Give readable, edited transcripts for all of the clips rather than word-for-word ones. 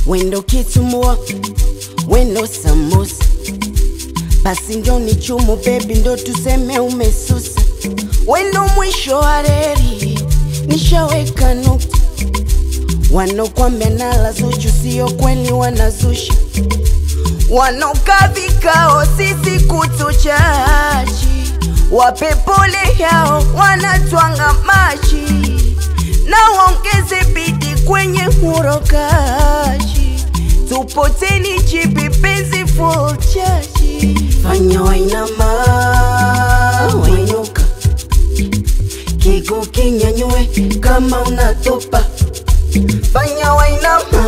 Wendo kitumbua, wendo samosa, basi ndio ni chumu baby, ndo tuseme umesusa. Wendo mwisho wa reli, nishaweka nukta. Wanokuambia nala Zuchu sio kweli wanazusha. Wanokaa vikao sisi kutuchachi, wape pole yao wanatwanga machi, na waongeze bidii kwenye urokaji. Tupoteni chipi penzi full chachi. Fanya wainama wainuka, kigu kinyanyue kama unatopa. Fanya wainama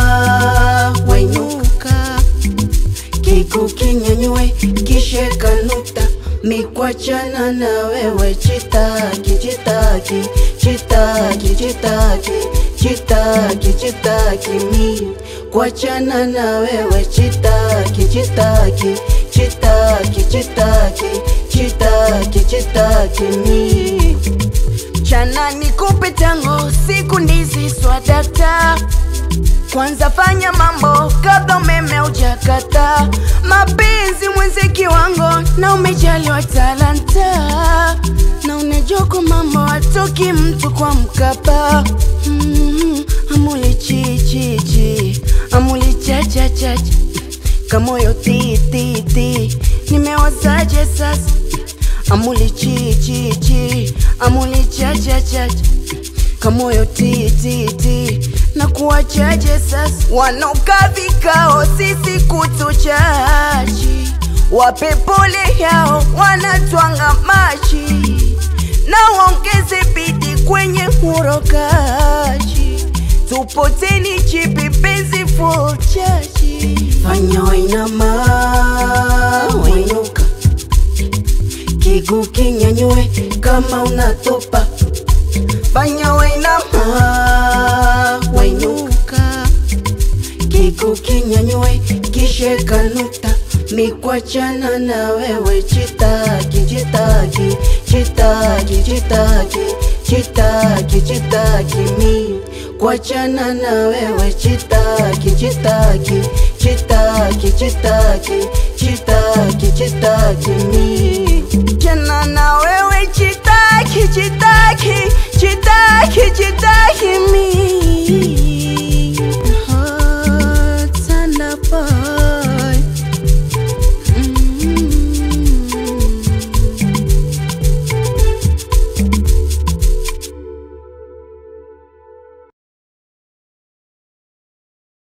wainuka, kigu kinyanyue kisheka nukta. Mikwachana na wewe chitaki, chitaki, chitaki, chitaki, chitaki, chitaki mi. Kuachana na wewe chitaki, chitaki, chitaki, chitaki, chitaki, chitaki mi. Chana nikupe tango siku ndizi swadakta. Kwanza fanya mambo kabla umeme ujakata. Mapenzi mwenzi wangu na umejaliwa talanta, na unajua mambo atoki mtu kwa Mkapa. Amuli chi chi chi, amuli cha cha cha cha, kamoyo ti ti ti, nimewazaje sasa. Amuli chi chi chi, amuli cha cha cha cha, kamoyo ti ti ti, na kuwachaje sasa. Wanokaa vikao sisi kutuchachi, wape pole yao wanatwanga machi, na waongeze bidii kwenye urokaji. Tupoteni chipi penzi full chachi. Fanya wainama wainuka, kigu kinyanyue kama unatopa. Fanya wainama wainuka, kigu kinyanyue kisheka nukta. Mikwachana na wewe chitaki, chitaki, chitaki, chitaki, chitaki, chitaki mi. Kuachana na wewe chitaki, chitaki, chitaki, chitaki, chitaki, chitaki mi.